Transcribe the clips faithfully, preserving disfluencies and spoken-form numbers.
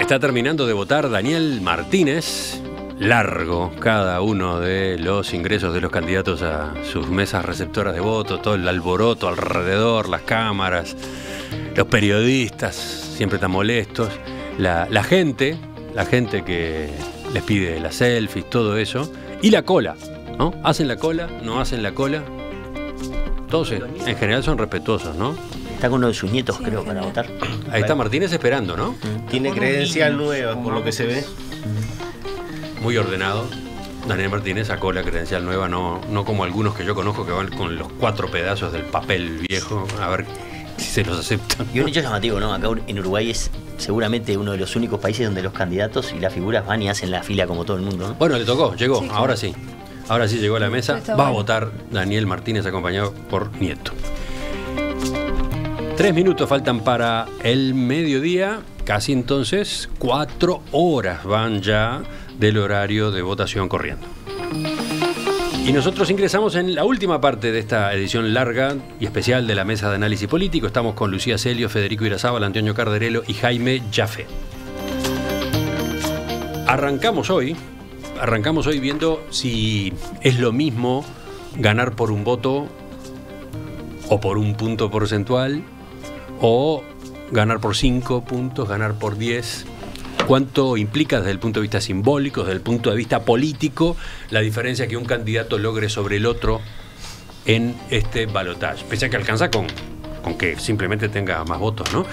Está terminando de votar Daniel Martínez. Largo cada uno de los ingresos de los candidatos a sus mesas receptoras de votos, todo el alboroto alrededor, las cámaras, los periodistas siempre tan molestos, la, la gente, la gente que les pide las selfies, todo eso, y la cola, ¿no? ¿Hacen la cola? ¿No hacen la cola? Todos en general son respetuosos, ¿no? Está con uno de sus nietos, sí, creo, para votar. Ahí está Martínez esperando, ¿no? Tiene credencial nueva, por lo que se ve. Muy ordenado. Daniel Martínez sacó la credencial nueva, no, no como algunos que yo conozco que van con los cuatro pedazos del papel viejo, a ver si se los aceptan. Y un hecho llamativo, ¿no? Acá en Uruguay es seguramente uno de los únicos países donde los candidatos y las figuras van y hacen la fila como todo el mundo, ¿no? Bueno, le tocó, llegó, sí, claro. ahora sí. Ahora sí llegó a la mesa. Va bueno. a votar Daniel Martínez acompañado por Nieto. Tres minutos faltan para el mediodía, casi entonces cuatro horas van ya del horario de votación corriendo. Y nosotros ingresamos en la última parte de esta edición larga y especial de la Mesa de Análisis Político. Estamos con Lucía Celio, Federico Irazábal, Antonio Carderelo y Jaime Jaffe. Arrancamos hoy, arrancamos hoy viendo si es lo mismo ganar por un voto o por un punto porcentual, o ganar por cinco puntos, ganar por diez. ¿Cuánto implica desde el punto de vista simbólico, desde el punto de vista político, la diferencia que un candidato logre sobre el otro en este balotaje? Pese a que alcanza con, con que simplemente tenga más votos, ¿no?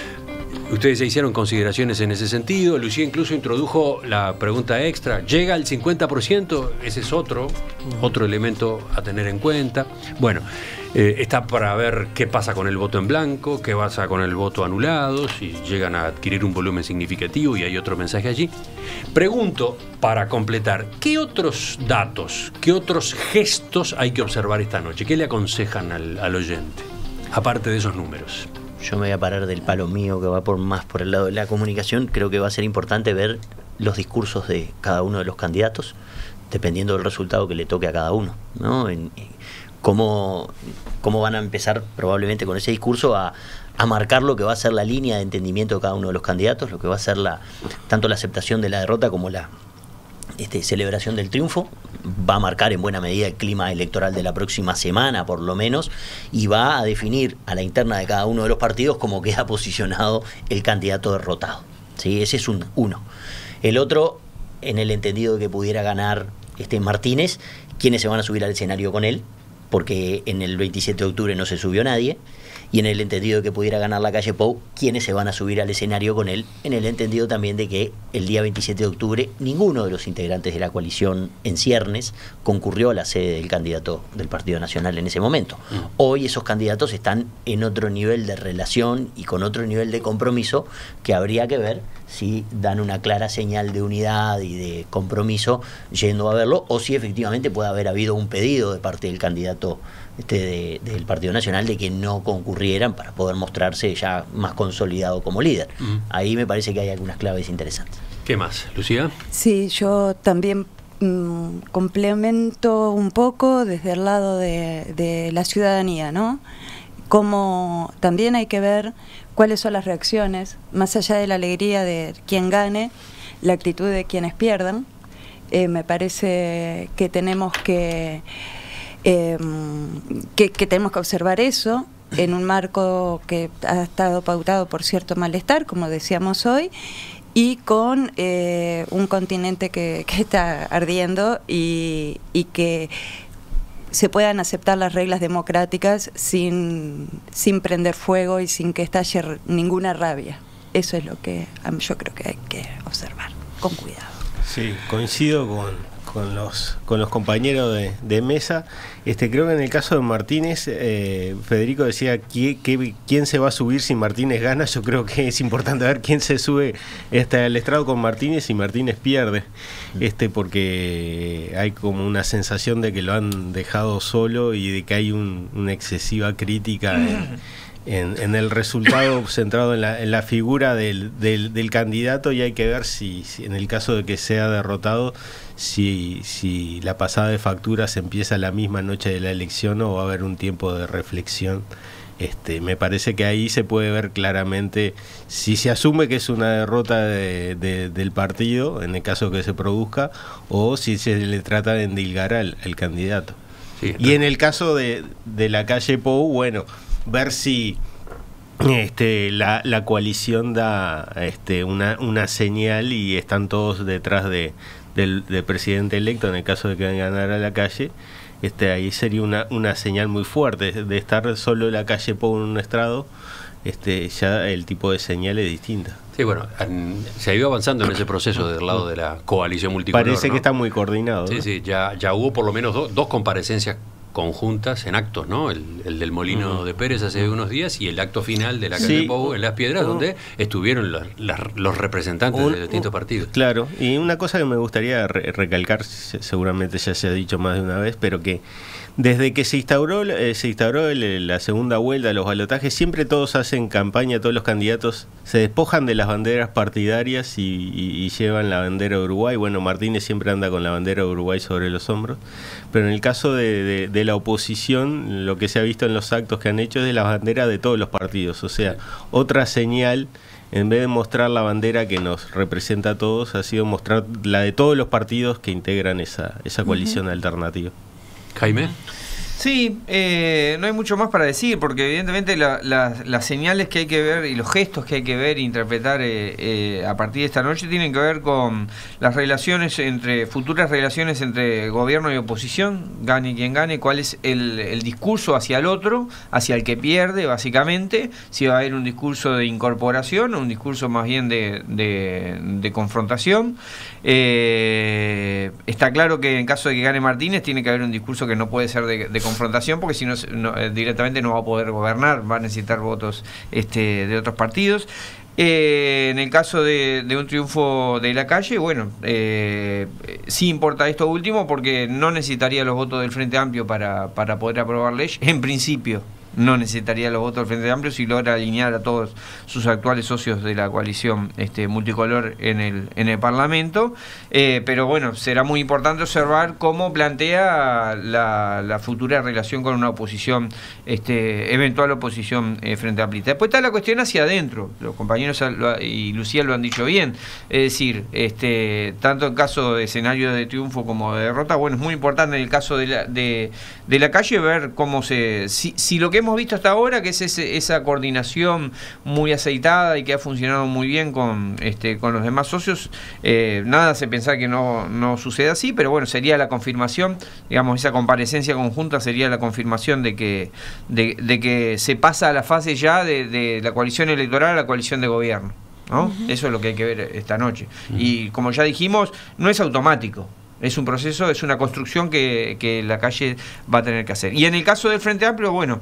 Ustedes se hicieron consideraciones en ese sentido. Lucía incluso introdujo la pregunta extra. ¿Llega al cincuenta por ciento? Ese es otro, otro elemento a tener en cuenta. Bueno, eh, está para ver qué pasa con el voto en blanco, qué pasa con el voto anulado, si llegan a adquirir un volumen significativo y hay otro mensaje allí. Pregunto, para completar, ¿qué otros datos, qué otros gestos hay que observar esta noche? ¿Qué le aconsejan al, al oyente, aparte de esos números? Yo me voy a parar del palo mío, que va por más por el lado de la comunicación. Creo que va a ser importante ver los discursos de cada uno de los candidatos, dependiendo del resultado que le toque a cada uno, ¿no? En, en cómo, cómo van a empezar probablemente con ese discurso a, a marcar lo que va a ser la línea de entendimiento de cada uno de los candidatos, lo que va a ser la, tanto la aceptación de la derrota como la este, celebración del triunfo. Va a marcar en buena medida el clima electoral de la próxima semana, por lo menos, y va a definir a la interna de cada uno de los partidos cómo queda posicionado el candidato derrotado, ¿sí? Ese es un, uno. El otro, en el entendido de que pudiera ganar este Martínez, quiénes se van a subir al escenario con él, porque en el veintisiete de octubre no se subió nadie, y en el entendido de que pudiera ganar la calle Pou, quiénes se van a subir al escenario con él, en el entendido también de que el día veintisiete de octubre ninguno de los integrantes de la coalición en ciernes concurrió a la sede del candidato del Partido Nacional en ese momento. Hoy esos candidatos están en otro nivel de relación y con otro nivel de compromiso que habría que ver si dan una clara señal de unidad y de compromiso yendo a verlo, o si efectivamente puede haber habido un pedido de parte del candidato Este de, del Partido Nacional de que no concurrieran para poder mostrarse ya más consolidado como líder. Uh-huh. Ahí me parece que hay algunas claves interesantes. ¿Qué más, Lucía? Sí, yo también mmm, complemento un poco desde el lado de, de la ciudadanía, ¿no? Como también hay que ver cuáles son las reacciones, más allá de la alegría de quien gane, la actitud de quienes pierdan. Eh, me parece que tenemos que Eh, que, que tenemos que observar eso en un marco que ha estado pautado por cierto malestar, como decíamos hoy, y con eh, un continente que, que está ardiendo y, y que se puedan aceptar las reglas democráticas sin, sin prender fuego y sin que estalle ninguna rabia. Eso es lo que yo creo que hay que observar con cuidado. Sí, coincido con... con los con los compañeros de, de mesa. Este, creo que en el caso de Martínez, eh, Federico decía ¿qué, qué, quién se va a subir si Martínez gana. Yo creo que es importante ver quién se sube este, al estrado con Martínez y Martínez pierde, este, porque hay como una sensación de que lo han dejado solo y de que hay un, una excesiva crítica en, en, en el resultado centrado en la, en la figura del, del, del candidato, y hay que ver si, si en el caso de que sea derrotado, Si, si la pasada de factura se empieza la misma noche de la elección o va a haber un tiempo de reflexión Este, me parece que ahí se puede ver claramente si se asume que es una derrota de, de, del partido, en el caso que se produzca, o si se le trata de endilgar al, al candidato. Sí, y en el caso de, de la calle Pou, bueno, ver si este, la, la coalición da este, una, una señal y están todos detrás de, del, del presidente electo, en el caso de que ganara la calle. Este, ahí sería una, una señal muy fuerte. De estar solo la calle Pou en un estrado, este, ya el tipo de señal es distinta. Sí, bueno, se ha ido avanzando en ese proceso del lado de la coalición multicolor. Parece ¿no? que está muy coordinado. Sí, ¿no? sí, ya, ya hubo por lo menos do, dos comparecencias conjuntas en actos, ¿no? El, el del Molino uh-huh. de Pérez hace unos días y el acto final de la calle sí. Pou en Las Piedras, uh-huh. donde estuvieron los, las, los representantes Un, de distintos partidos. Claro, y una cosa que me gustaría re recalcar, seguramente ya se ha dicho más de una vez, pero que desde que se instauró, eh, se instauró el, la segunda vuelta de los balotajes, siempre todos hacen campaña, todos los candidatos se despojan de las banderas partidarias y, y, y llevan la bandera de Uruguay. Bueno, Martínez siempre anda con la bandera de Uruguay sobre los hombros, pero en el caso de, de, de la oposición, lo que se ha visto en los actos que han hecho es de la bandera de todos los partidos, o sea, otra señal. En vez de mostrar la bandera que nos representa a todos, ha sido mostrar la de todos los partidos que integran esa, esa coalición uh-huh. alternativa. Jaime. Sí, eh, no hay mucho más para decir, porque evidentemente la, la, las señales que hay que ver y los gestos que hay que ver e interpretar eh, eh, a partir de esta noche tienen que ver con las relaciones entre, futuras relaciones entre gobierno y oposición, gane quien gane, cuál es el, el discurso hacia el otro, hacia el que pierde básicamente, si va a haber un discurso de incorporación o un discurso más bien de, de, de confrontación. Eh, está claro que en caso de que gane Martínez tiene que haber un discurso que no puede ser de, de confrontación, porque si no, no directamente no va a poder gobernar, va a necesitar votos este, de otros partidos. Eh, en el caso de, de un triunfo de la calle, bueno, eh, sí importa esto último porque no necesitaría los votos del Frente Amplio para, para poder aprobar ley, en principio. No necesitaría los votos del Frente Amplio si logra alinear a todos sus actuales socios de la coalición este, multicolor en el, en el Parlamento. Eh, pero bueno, será muy importante observar cómo plantea la, la futura relación con una oposición, este, eventual oposición eh, frente amplista. Después está la cuestión hacia adentro. Los compañeros y Lucía lo han dicho bien. Es decir, este, tanto en caso de escenario de triunfo como de derrota, bueno, es muy importante en el caso de la, de, de la calle ver cómo se... Si, si lo que hemos visto hasta ahora, que es ese, esa coordinación muy aceitada y que ha funcionado muy bien con, este, con los demás socios, eh, nada hace pensar que no, no suceda así, pero bueno, sería la confirmación, digamos, esa comparecencia conjunta sería la confirmación de que, de, de que se pasa a la fase ya de, de la coalición electoral a la coalición de gobierno, ¿no? Uh-huh. Eso es lo que hay que ver esta noche. Uh-huh. Y como ya dijimos, no es automático. Es un proceso, es una construcción que, que la calle va a tener que hacer. Y en el caso del Frente Amplio, bueno,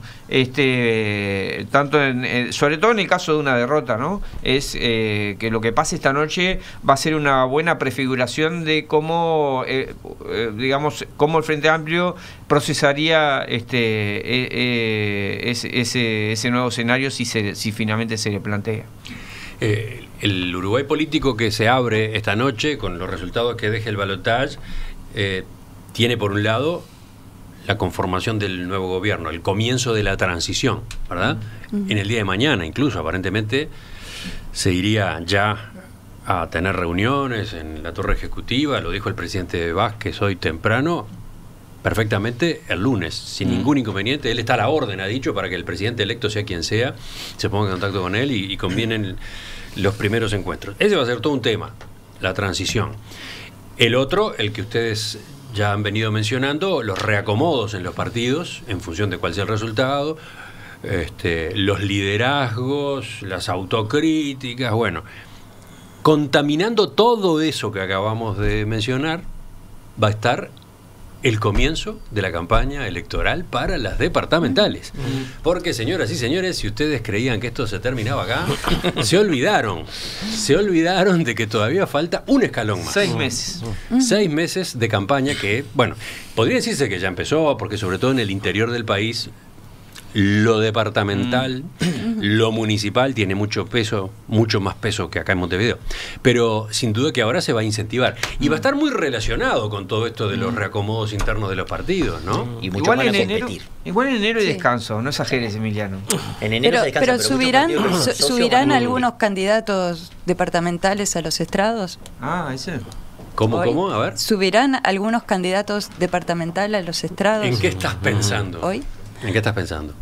este, tanto en, eh, sobre todo en el caso de una derrota, ¿no? Es eh, que lo que pase esta noche va a ser una buena prefiguración de cómo, eh, eh, digamos, cómo el Frente Amplio procesaría este, eh, eh, ese, ese, ese nuevo escenario si, se, si finalmente se le plantea. Eh, el Uruguay político que se abre esta noche, con los resultados que deje el balotaje, eh, tiene por un lado la conformación del nuevo gobierno, el comienzo de la transición, ¿verdad? Uh-huh. En el día de mañana, incluso, aparentemente, se iría ya a tener reuniones en la torre ejecutiva, lo dijo el presidente Vázquez hoy temprano, perfectamente el lunes, sin mm. ningún inconveniente. Él está a la orden, ha dicho, para que el presidente electo, sea quien sea, se ponga en contacto con él y, y convienen los primeros encuentros. Ese va a ser todo un tema, la transición. El otro, el que ustedes ya han venido mencionando, los reacomodos en los partidos, en función de cuál sea el resultado, este, los liderazgos, las autocríticas, bueno, contaminando todo eso que acabamos de mencionar, va a estar el comienzo de la campaña electoral para las departamentales. Porque, señoras y señores, si ustedes creían que esto se terminaba acá, se olvidaron. Se olvidaron de que todavía falta un escalón más. Seis meses. Seis meses de campaña que, bueno, podría decirse que ya empezó, porque sobre todo en el interior del país Lo departamental, mm. lo municipal tiene mucho peso, mucho más peso que acá en Montevideo. Pero sin duda que ahora se va a incentivar. Y va a estar muy relacionado con todo esto de los reacomodos internos de los partidos, ¿no? Y mucho igual van a en enero, competir. igual en enero hay Sí. descanso, no exageres, Emiliano. En enero Pero, se descansa, pero muchos subirán, partidos su- socios subirán van a- algunos candidatos departamentales a los estrados. Ah, ese. ¿Cómo, Hoy. cómo? A ver. ¿Subirán algunos candidatos departamentales a los estrados? ¿En qué estás pensando? Hoy? ¿En qué estás pensando?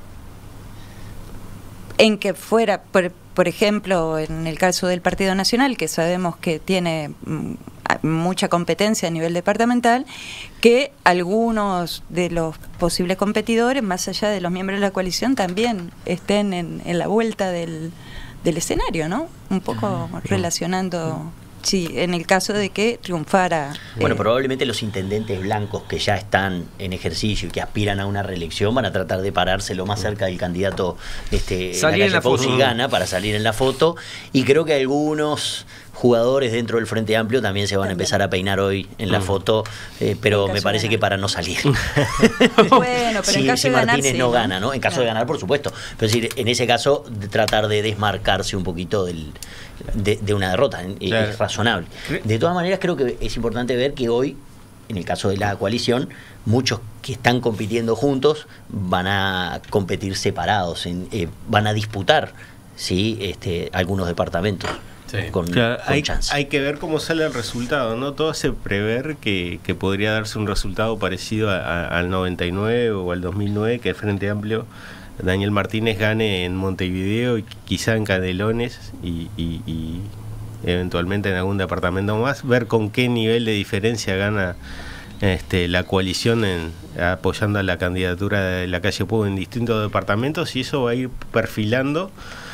En que fuera, por, por ejemplo, en el caso del Partido Nacional, que sabemos que tiene mm, a- mucha competencia a nivel departamental, que algunos de los posibles competidores, más allá de los miembros de la coalición, también estén en, en la vuelta del, del escenario, ¿no? Un poco relacionando... Sí, en el caso de que triunfara. Bueno, eh, probablemente los intendentes blancos que ya están en ejercicio y que aspiran a una reelección van a tratar de pararse lo más cerca del candidato este, Salir en la Pou foto. si gana, para salir en la foto. Y creo que algunos jugadores dentro del Frente Amplio también se van a empezar a peinar hoy en la foto, eh, pero En me caso parece de que ganar. para no salir. Bueno, pero en si, caso si de ganar, Martínez sí, no ¿no? gana, ¿no? En caso de Claro. ganar, por supuesto. Pero es decir, en ese caso, de tratar de desmarcarse un poquito del, de, de una derrota, eh, Claro. es razonable. De todas maneras, creo que es importante ver que hoy, en el caso de la coalición, muchos que están compitiendo juntos van a competir separados, en, eh, van a disputar, ¿sí? este, algunos departamentos. Sí. Con, Claro, con hay, chance. hay que ver cómo sale el resultado, ¿no? Todo hace prever que, que podría darse un resultado parecido a- a- al noventa y nueve o al dos mil nueve, que el Frente Amplio, Daniel Martínez, gane en Montevideo y quizá en Canelones y, y- y eventualmente en algún departamento más, ver con qué nivel de diferencia gana este, la coalición en, apoyando a la candidatura de la calle Pou en distintos departamentos, y eso va a ir perfilando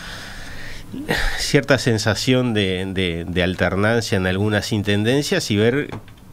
cierta sensación de, de, de alternancia en algunas intendencias y ver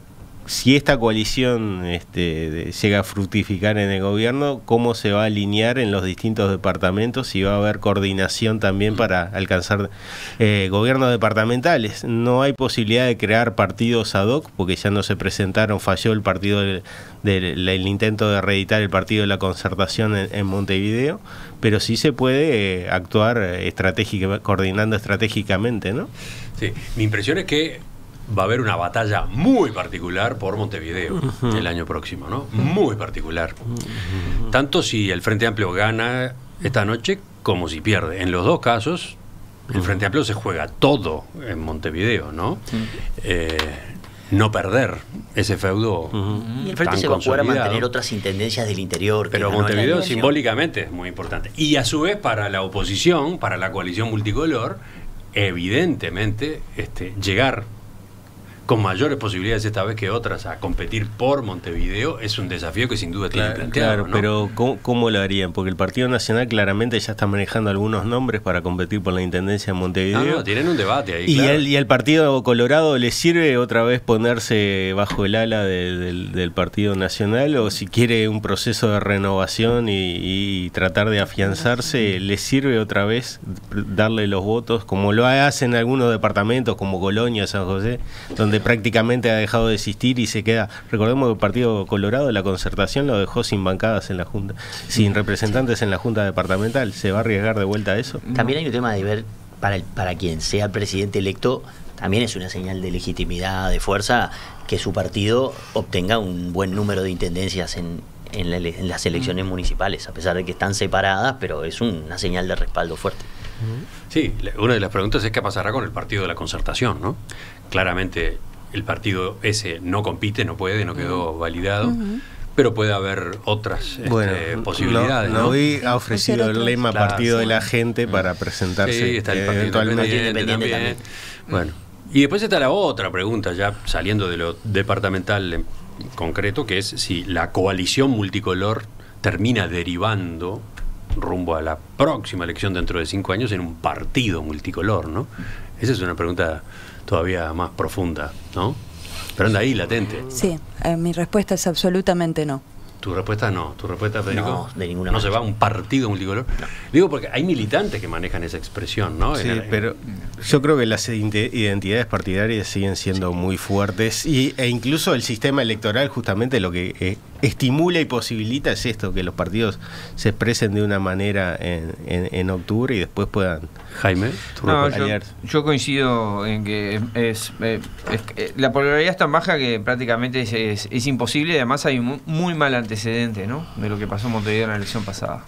si esta coalición este, de- llega a fructificar en el gobierno, cómo se va a alinear en los distintos departamentos y va a haber coordinación también para alcanzar eh, gobiernos departamentales. No hay posibilidad de crear partidos ad hoc porque ya no se presentaron, falló el partido del, del- el intento de reeditar el partido de la Concertación en, en Montevideo, pero sí se puede eh, actuar estratégica, coordinando estratégicamente, ¿no? Sí, mi impresión es que va a haber una batalla muy particular por Montevideo uh-huh. el año próximo, ¿no? Muy particular. Uh-huh. Tanto si el Frente Amplio gana esta noche como si pierde. En los dos casos, el uh-huh. Frente Amplio se juega todo en Montevideo, ¿no? Uh-huh. Eh, no perder ese feudo. Uh-huh. Y el Frente se va a jugar a mantener otras intendencias del interior. Que Pero Montevideo simbólicamente es muy importante. Y a su vez para la oposición, para la coalición multicolor, evidentemente este, llegar con mayores posibilidades esta vez que otras a competir por Montevideo es un desafío que sin duda tiene claro, planteado. Claro, ¿no? pero ¿cómo, ¿cómo lo harían? Porque el Partido Nacional claramente ya está manejando algunos nombres para competir por la Intendencia de Montevideo. No, no, tienen un debate ahí, y, claro. el, y al Partido Colorado le sirve otra vez ponerse bajo el ala de, del, del Partido Nacional, o si quiere un proceso de renovación y, y tratar de afianzarse, le sirve otra vez darle los votos, como lo hacen algunos departamentos como Colonia, San José, donde prácticamente ha dejado de existir y se queda. Recordemos que el Partido Colorado, la Concertación, lo dejó sin bancadas en la Junta, sin representantes en la Junta Departamental. ¿Se va a arriesgar de vuelta a eso? También hay un tema de ver, para, el, para quien sea el presidente electo, también es una señal de legitimidad, de fuerza, que su partido obtenga un buen número de intendencias en, en, la, en las elecciones municipales, a pesar de que están separadas, pero es una señal de respaldo fuerte. Sí, una de las preguntas es qué pasará con el Partido de la Concertación, ¿no? Claramente el partido ese no compite, no puede, no quedó validado, uh-huh. pero puede haber otras este, bueno, posibilidades. No, ¿no? Novi ha ofrecido el lema claro, Partido sí. de la Gente para presentarse sí, está el Partido eventualmente. Independiente, Independiente también. Bueno, y después está la otra pregunta, ya saliendo de lo departamental en concreto, que es si la coalición multicolor termina derivando rumbo a la próxima elección dentro de cinco años en un partido multicolor, ¿no? Esa es una pregunta todavía más profunda, ¿no? Pero anda ahí, latente. Sí, eh, mi respuesta es absolutamente no. Tu respuesta no, tu respuesta, Federico. No, de ninguna No manera. se va a un partido multicolor. No. Digo porque hay militantes que manejan esa expresión, ¿no? Sí, En el- pero yo creo que las identidades partidarias siguen siendo muy fuertes y, e incluso el sistema electoral justamente lo que eh, estimula y posibilita es esto, que los partidos se expresen de una manera en, en, en octubre y después puedan Jaime, tu No, respuesta. yo, aliarse. yo coincido en que es, es- eh, es- eh, la popularidad es tan baja que prácticamente es, es- es imposible y además hay un muy mal antecedente, ¿no?, de lo que pasó en Montevideo en la elección pasada.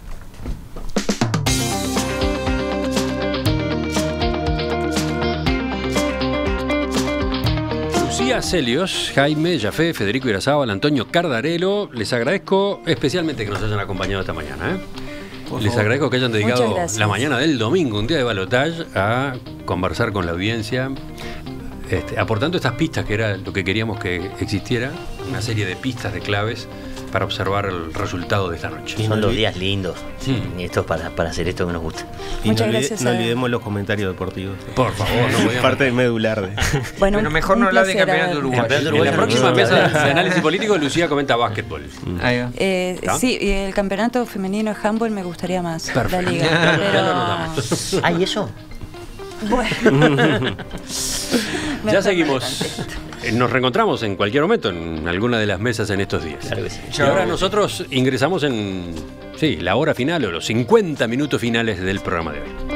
Lucía Celios, Jaime, Jafé, Federico Irazábal, Antonio Cardarello, les agradezco especialmente que nos hayan acompañado esta mañana. ¿eh? Les favor. agradezco que hayan dedicado Muchas gracias. la mañana del domingo, un día de balotaje, a conversar con la audiencia, este, aportando estas pistas que era lo que queríamos que existiera, una serie de pistas, de claves para observar el resultado de esta noche. Son los días lindos. Sí. Y esto es para, para hacer esto que nos gusta. Y Muchas no, olvide- gracias no a- olvidemos los comentarios deportivos. Por favor, no podíamos- Parte medular de... Bueno, Pero mejor un no hablar de placer campeonato haber- uruguayo. Campeonato En la Uruguayo. próxima No, mesa no, no. de análisis político, Lucía comenta básquetbol. Ahí va. Eh, ¿Está? sí, y el campeonato femenino de handball me gustaría más. Perfecto. La liga. Ya lo Pero, notamos. Ah, ¿y eso? bueno. Me Ya está seguimos. Eh, Nos reencontramos en cualquier momento en alguna de las mesas en estos días. Claro que sí. Y ahora nosotros ingresamos en sí, la hora final o los cincuenta minutos finales del programa de hoy.